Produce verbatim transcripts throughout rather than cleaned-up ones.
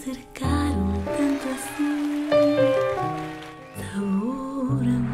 acercaron tanto así, devórame.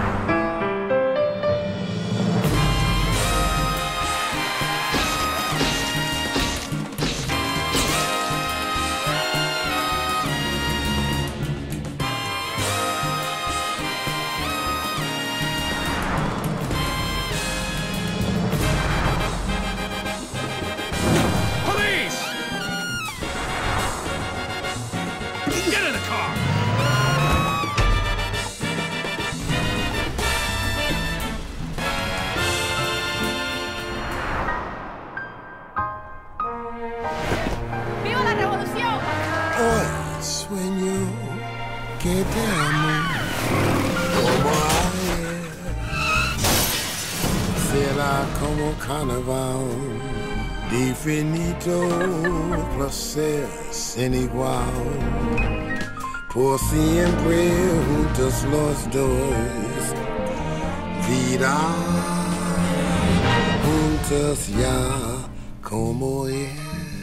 Sueño que te amo como ayer, será como carnaval, infinito placer sin igual, por siempre juntos los dos, vida juntos ya como es.